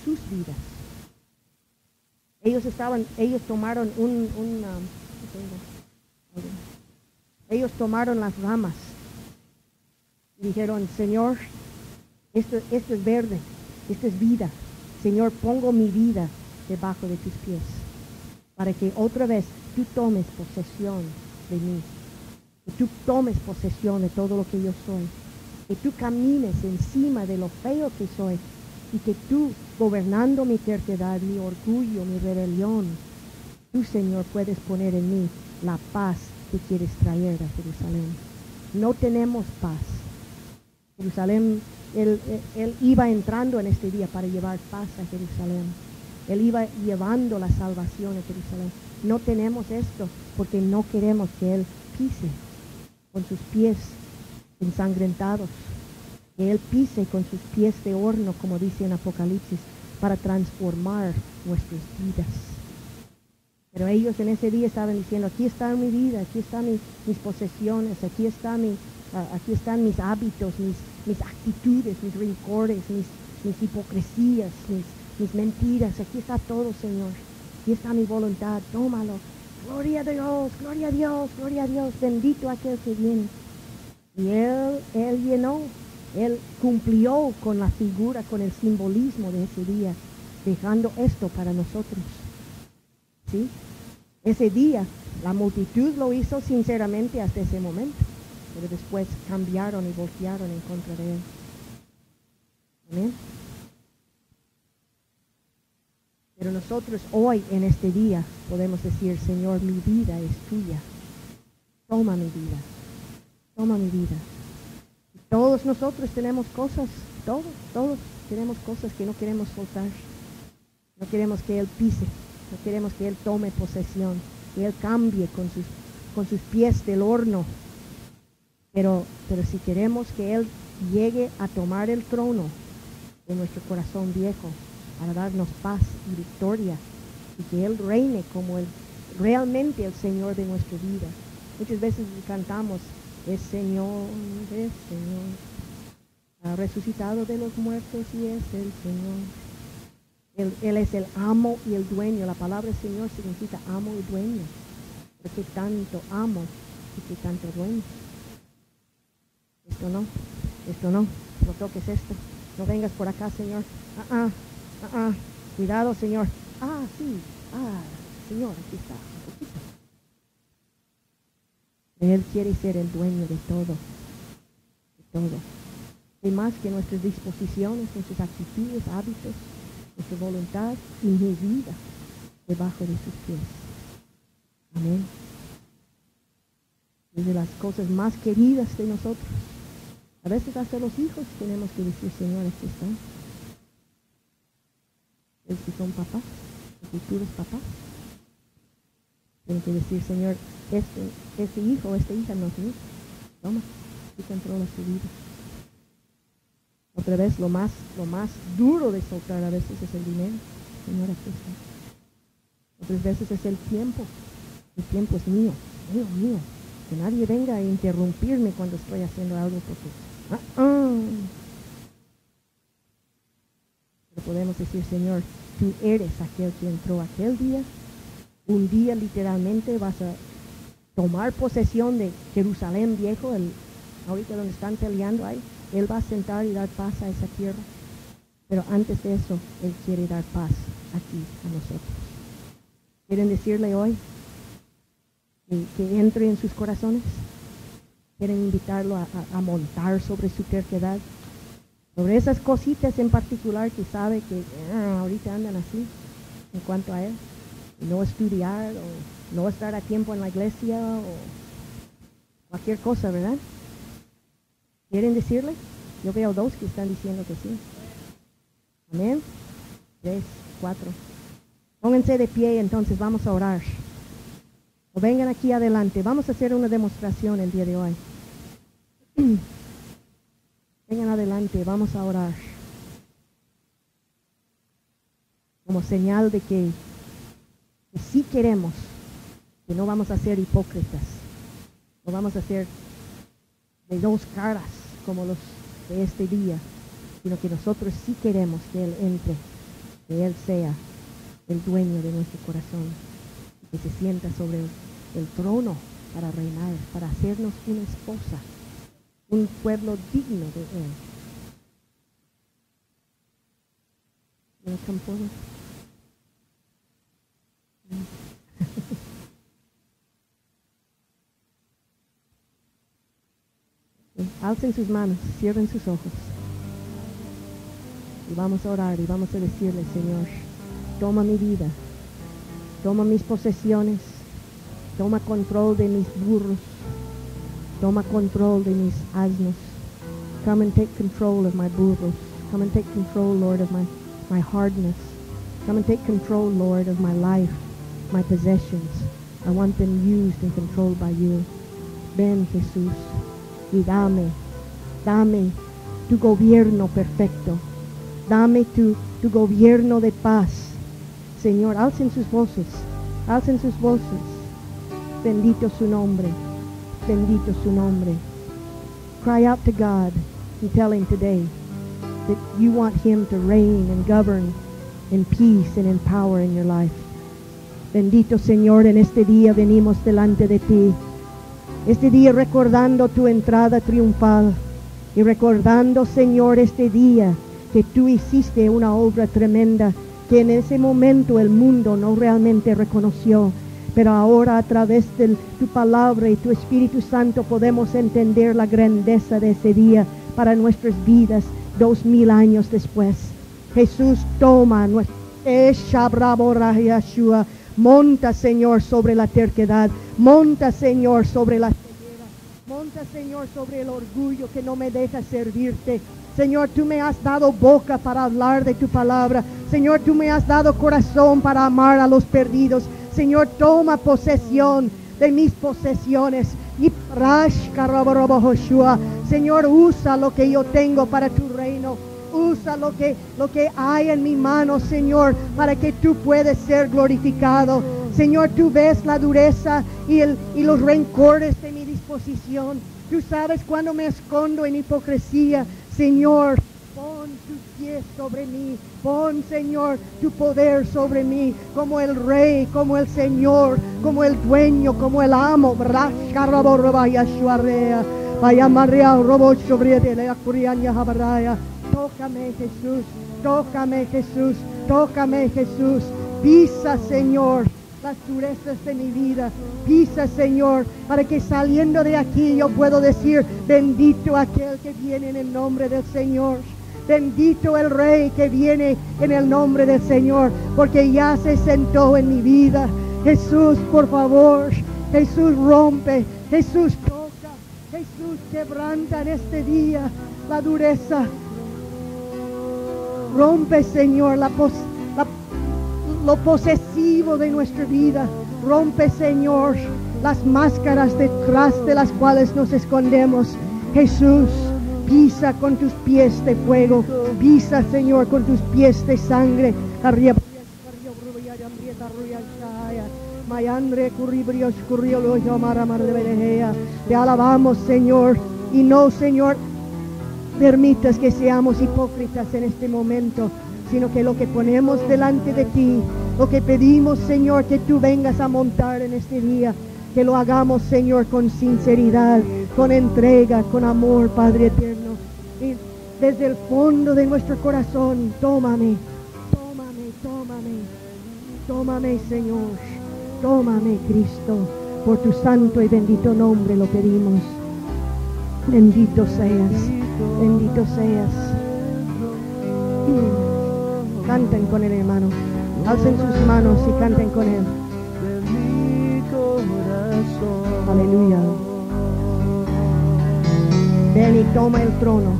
sus vidas. Ellos tomaron ellos tomaron las ramas y dijeron, Señor, esto es verde, esto es vida. Señor, pongo mi vida debajo de tus pies, para que otra vez tú tomes posesión de mí, que tú tomes posesión de todo lo que yo soy, que tú camines encima de lo feo que soy, y que tú, gobernando mi terquedad, mi orgullo, mi rebelión, tú, Señor, puedes poner en mí la paz que quieres traer a Jerusalén. No tenemos paz. Jerusalén, él iba entrando en este día para llevar paz a Jerusalén. Él iba llevando la salvación a Jerusalén. No tenemos esto porque no queremos que Él pise con sus pies ensangrentados, que Él pise con sus pies de horno, como dice en Apocalipsis, para transformar nuestras vidas. Pero ellos en ese día estaban diciendo, aquí está mi vida, aquí están mis posesiones, aquí están mis hábitos, mis actitudes, mis rencores, mis hipocresías, mis mentiras, aquí está todo, Señor. Aquí está mi voluntad, tómalo. Gloria a Dios, gloria a Dios, gloria a Dios, bendito aquel que viene. Y Él llenó, Él cumplió con la figura, con el simbolismo de ese día, dejando esto para nosotros. ¿Sí? Ese día, la multitud lo hizo sinceramente hasta ese momento, pero después cambiaron y voltearon en contra de Él. Amén. Pero nosotros hoy, en este día, podemos decir, Señor, mi vida es tuya. Toma mi vida. Toma mi vida. Y todos nosotros tenemos cosas, todos tenemos cosas que no queremos soltar. No queremos que Él pise. No queremos que Él tome posesión, que Él cambie con sus pies del horno. Pero si queremos que Él llegue a tomar el trono de nuestro corazón viejo, para darnos paz y victoria, y que Él reine como realmente el Señor de nuestra vida. Muchas veces cantamos, es Señor, ha resucitado de los muertos y es el Señor. Él es el amo y el dueño. La palabra Señor significa amo y dueño. Porque tanto amo y que tanto dueño. Esto no toques esto. No vengas por acá, Señor. Cuidado, Señor. Sí. Señor, aquí está. Un poquito. Él quiere ser el dueño de todo. De todo. Y más que nuestras disposiciones, nuestras actitudes, hábitos, nuestra voluntad y mi vida debajo de sus pies. Amén. Es de las cosas más queridas de nosotros. A veces hasta los hijos tenemos que decir, Señor, aquí están. Los que son papás, los futuros papás. Tienen que decir, Señor, este hijo o esta hija no es mío. Toma, tú controlas su vida. Otra vez, lo más duro de soltar a veces es el dinero. Señor, aquí está. Otras veces es el tiempo. El tiempo es mío. Que nadie venga a interrumpirme cuando estoy haciendo algo porque... Pero podemos decir, Señor, tú eres aquel que entró aquel día. Un día literalmente vas a tomar posesión de Jerusalén viejo, ahorita donde están peleando ahí. Él va a sentar y dar paz a esa tierra. Pero antes de eso, Él quiere dar paz aquí a nosotros. ¿Quieren decirle hoy que entre en sus corazones? ¿Quieren invitarlo a montar sobre su terquedad? Sobre esas cositas en particular que sabe que ahorita andan así en cuanto a Él. No estudiar o no estar a tiempo en la iglesia o cualquier cosa, ¿verdad? ¿Quieren decirle? Yo veo 2 que están diciendo que sí. Amén. 3, 4. Pónganse de pie, entonces vamos a orar. O vengan aquí adelante. Vamos a hacer una demostración el día de hoy. Vengan adelante, vamos a orar. Como señal de que sí queremos, que no vamos a ser hipócritas. No vamos a ser de 2 caras como los de este día, sino que nosotros sí queremos que Él entre que Él sea el dueño de nuestro corazón, que se sienta sobre el trono para reinar, para hacernos una esposa, un pueblo digno de Él. ¿Me come forward? Alcen sus manos, cierren sus ojos. Y vamos a orar y vamos a decirle, Señor, toma mi vida, toma mis posesiones, toma control de mis burros, toma control de mis asnos. Come and take control of my burros. Come and take control, Lord, of my hardness. Come and take control, Lord, of my life, my possessions. I want them used and controlled by you. Ven, Jesús, y dame tu gobierno perfecto. Dame tu gobierno de paz. Señor, alcen sus voces, alcen sus voces. Bendito su nombre, bendito su nombre. Cry out to God and tell Him today that you want Him to reign and govern in peace and in power in your life. Bendito Señor, en este día venimos delante de ti. Este día recordando tu entrada triunfal y recordando, Señor, este día que tú hiciste una obra tremenda que en ese momento el mundo no realmente reconoció. Pero ahora a través de tu palabra y tu Espíritu Santo podemos entender la grandeza de ese día para nuestras vidas 2000 años después. Jesús, toma nuestra monta, Señor, sobre la terquedad, monta, Señor, sobre la ceguera, monta, Señor, sobre el orgullo que no me deja servirte. Señor, tú me has dado boca para hablar de tu palabra. Señor, tú me has dado corazón para amar a los perdidos. Señor, toma posesión de mis posesiones. Y Señor, usa lo que yo tengo para tu reino. Usa lo que hay en mi mano, Señor, para que tú puedas ser glorificado. Señor, tú ves la dureza y los rencores de mi disposición. Tú sabes cuando me escondo en hipocresía. Señor, pon tus pies sobre mí. Pon, Señor, tu poder sobre mí, como el Rey, como el Señor, como el dueño, como el amo. Tócame, Jesús, tócame, Jesús, tócame, Jesús. Pisa, Señor, las durezas de mi vida. Pisa, Señor, para que saliendo de aquí yo puedo decir, bendito aquel que viene en el nombre del Señor. Bendito el Rey que viene en el nombre del Señor, porque ya se sentó en mi vida. Jesús, por favor, Jesús rompe, Jesús toca, Jesús quebranta en este día la dureza. Rompe, Señor, lo posesivo de nuestra vida. Rompe, Señor, las máscaras detrás de las cuales nos escondemos. Jesús, pisa con tus pies de fuego. Pisa, Señor, con tus pies de sangre. Te alabamos, Señor. Y no, Señor, permitas que seamos hipócritas en este momento, sino que lo que ponemos delante de ti, lo que pedimos, Señor, que tú vengas a montar en este día, que lo hagamos, Señor, con sinceridad, con entrega, con amor, Padre eterno. Y desde el fondo de nuestro corazón, tómame, tómame, tómame, tómame, Señor, tómame, Cristo, por tu santo y bendito nombre lo pedimos. Bendito seas. Bendito seas. Canten con él, hermano. Alcen sus manos y canten con él. Aleluya. Ven y toma el trono.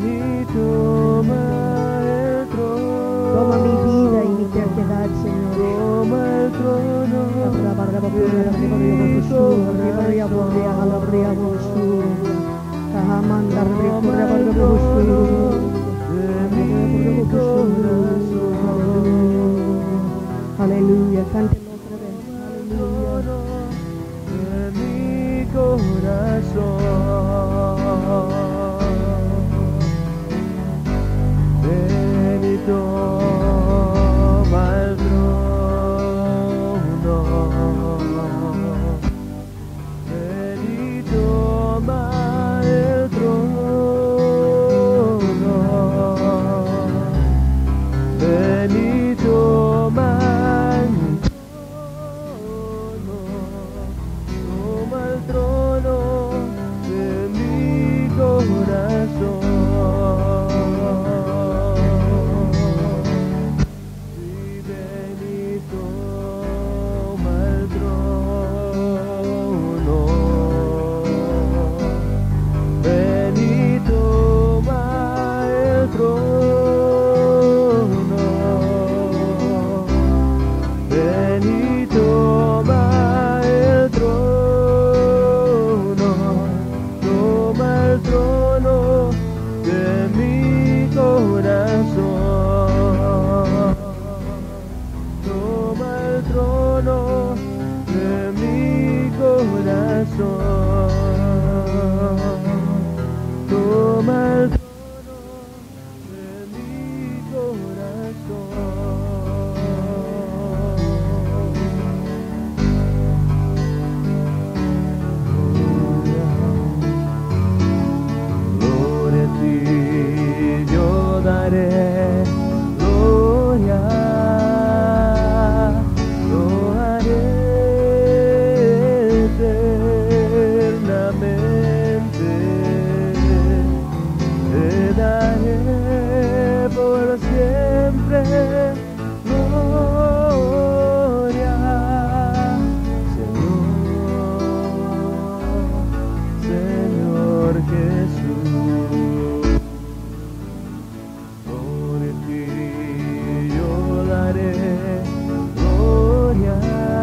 y toma el trono. Toma mi vida y mi terquedad, Señor. Toma el trono. Aleluya, cántelo otra vez. Aleluya. De mi corazón. Ven y toma el trono. Ven y toma el trono. Ven y toma el trono de mi corazón. Sí, ven y toma el trono. Ven y toma el trono. Ven y toma el trono. Toma el trono de mi corazón. Toma el trono de mi corazón. Toma el trono de mi corazón. Gloria a ti yo daré, gloria, lo haré eternamente, te daré por siempre gloria, Señor Jesús. Por ti yo daré gloria,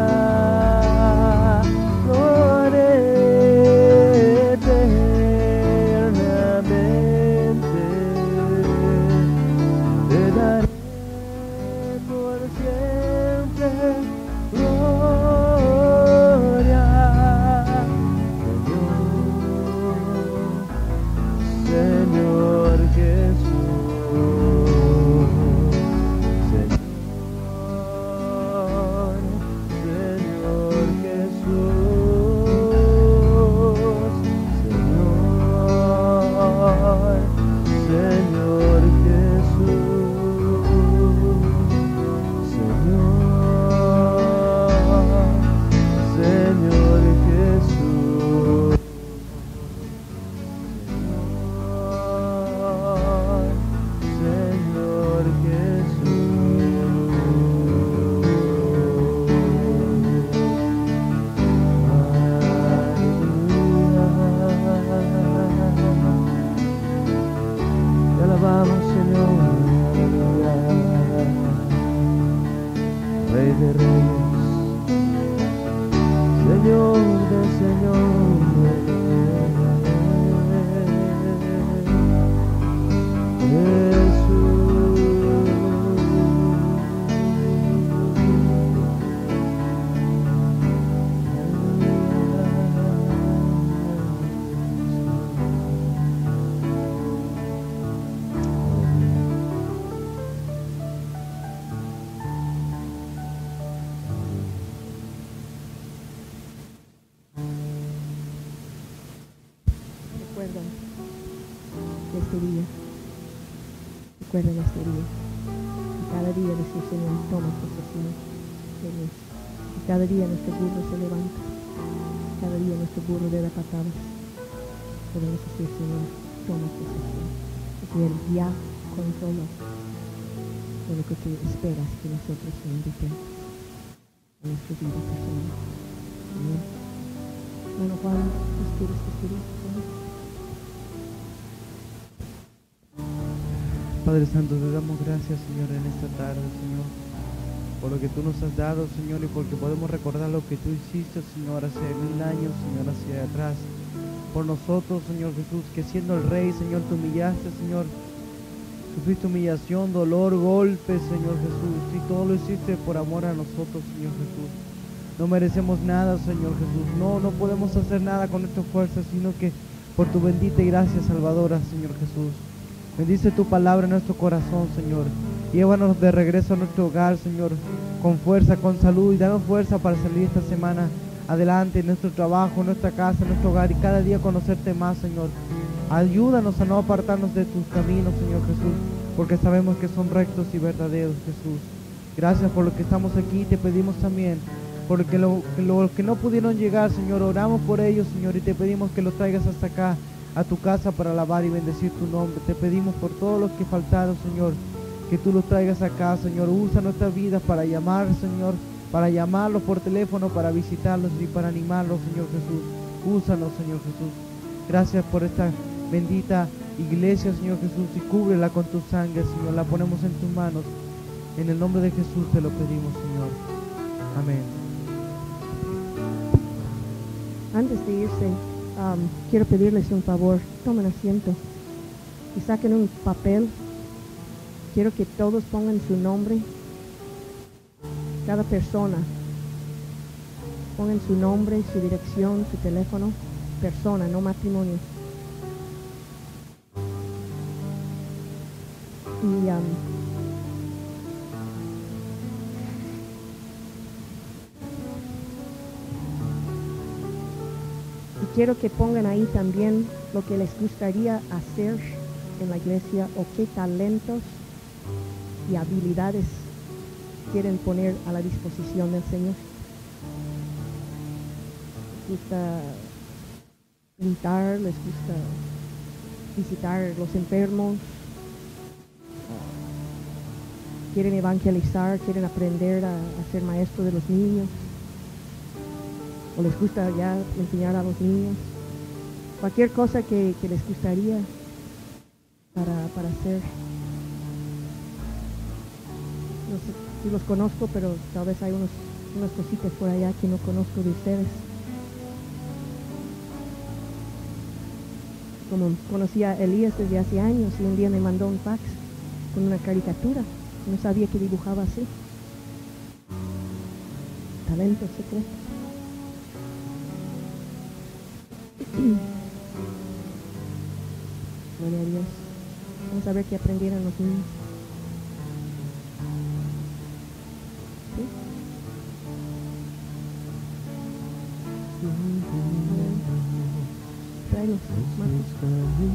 gloria eternamente, te daré por siempre gloria, Señor Jesús. Señor Jesús. Señor Jesús. Señor Jesús. Señor Jesús. Te alabamos, Señor. Aleluya. Rey de reyes, Señor de Recuerda de este día. Recuerda de este día. Y cada día decir, Señor, toma posesión de Dios. Y cada día nuestro burro se levanta. Cada día nuestro burro le da patadas. Podemos decir, Señor, toma posesión. Porque Él ya controló de lo que tú esperas que nosotros invitemos a nuestra vida personal. Amén. Bueno, Juan, ¿quieres? Padre Santo, te damos gracias, Señor, en esta tarde, Señor, por lo que tú nos has dado, Señor, y porque podemos recordar lo que tú hiciste, Señor, hace 1000 años, Señor, hacia atrás. Por nosotros, Señor Jesús, que siendo el Rey, Señor, te humillaste, Señor. Sufriste humillación, dolor, golpes, Señor Jesús, y todo lo hiciste por amor a nosotros, Señor Jesús. No merecemos nada, Señor Jesús. No podemos hacer nada con nuestras fuerzas, sino que por tu bendita y gracia salvadora, Señor Jesús. Bendice tu palabra en nuestro corazón, Señor. Llévanos de regreso a nuestro hogar, Señor, con fuerza, con salud, y danos fuerza para salir esta semana adelante en nuestro trabajo, en nuestra casa, en nuestro hogar, y cada día conocerte más, Señor. Ayúdanos a no apartarnos de tus caminos, Señor Jesús, porque sabemos que son rectos y verdaderos, Jesús. Gracias por lo que estamos aquí. Te pedimos también por los que no pudieron llegar, Señor. Oramos por ellos, Señor, y te pedimos que los traigas hasta acá, a tu casa, para alabar y bendecir tu nombre. Te pedimos por todos los que faltaron, Señor, que tú los traigas acá, Señor. Usa nuestras vidas para llamar, Señor, para llamarlos por teléfono, para visitarlos y para animarlos, Señor Jesús. Úsanos, Señor Jesús. Gracias por esta bendita iglesia, Señor Jesús, y cúbrela con tu sangre, Señor. La ponemos en tus manos. En el nombre de Jesús te lo pedimos, Señor. Amén. Antes de irse, quiero pedirles un favor. Tomen asiento y saquen un papel. Quiero que todos pongan su nombre. Cada persona. Pongan su nombre, su dirección, su teléfono. Persona, no matrimonio. Y quiero que pongan ahí también lo que les gustaría hacer en la iglesia o qué talentos y habilidades quieren poner a la disposición del Señor. Les gusta pintar, les gusta visitar los enfermos, quieren evangelizar, quieren aprender a ser maestro de los niños, o les gusta ya enseñar a los niños. Cualquier cosa que les gustaría para hacer. No sé si los conozco, pero tal vez hay unas cositas por allá que no conozco de ustedes. Como conocí a Elías desde hace años, y un día me mandó un fax con una caricatura. No sabía que dibujaba así. Talento secreto. Gloria a Dios. Vamos a ver qué aprendieron los niños. ¿Sí? Tráelos, Marcos.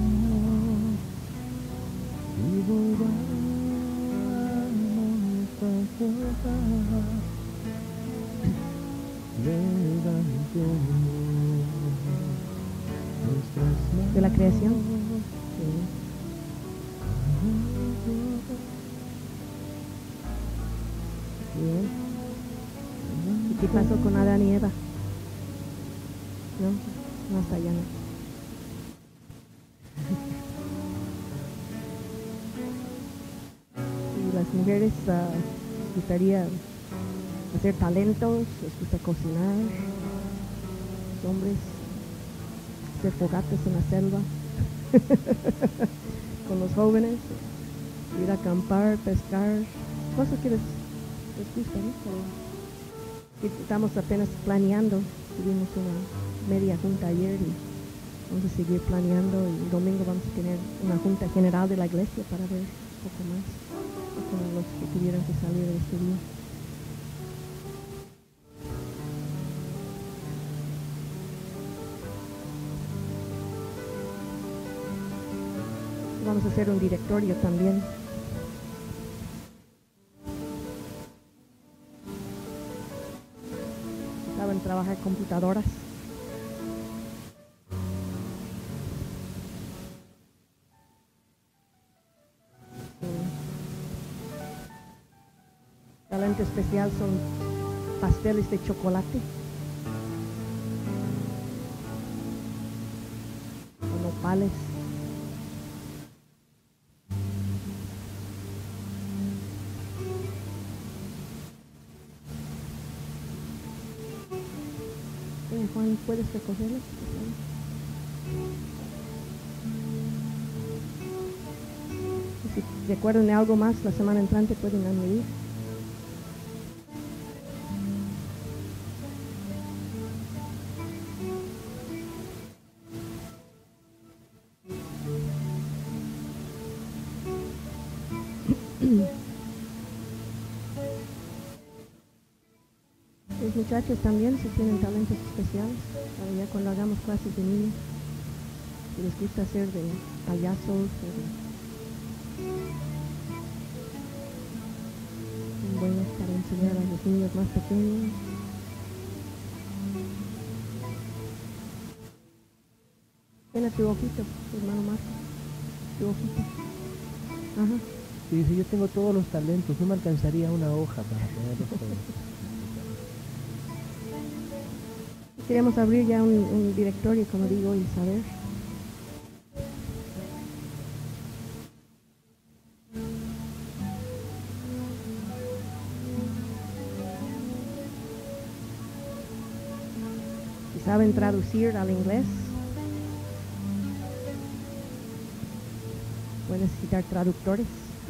De la creación. Sí. Bien. ¿Y qué pasó con Adán y Eva? No, más allá no. Y las mujeres les gustaría hacer talentos, les gusta cocinar. Los hombres hacer fogatas en la selva con los jóvenes, ir a acampar, pescar, cosas que les gusta, ¿no? Pero estamos apenas planeando. Tuvimos una media junta ayer y vamos a seguir planeando, y el domingo vamos a tener una junta general de la iglesia para ver un poco más con los que tuvieran que salir de este día. Vamos a hacer un directorio también. Saben trabajar computadoras. Talento especial son pasteles de chocolate. Con nopales. Juan, ¿puedes recogerlas? Y si recuerdan de algo más, la semana entrante pueden añadir. Los muchachos también, si tienen talentos especiales, para ya cuando hagamos clases de niños, si les gusta hacer de payasos, son buenos para enseñar a los niños más pequeños. Tiene tu ojito, hermano Marco, tu ojito. Ajá. Y dice, yo tengo todos los talentos, no me alcanzaría una hoja para ponerlos todos. Queremos abrir ya un directorio, como digo, y saber. Si saben traducir al inglés, pueden necesitar traductores.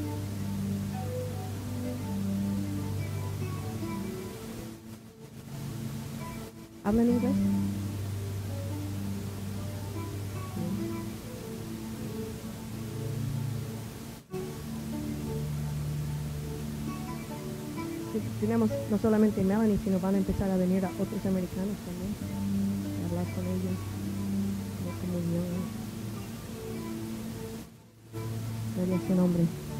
¿Hablan inglés? Sí, tenemos no solamente Melanie, sino van a empezar a venir a otros americanos también, a hablar con ellos, de comunión. Gloria a su nombre.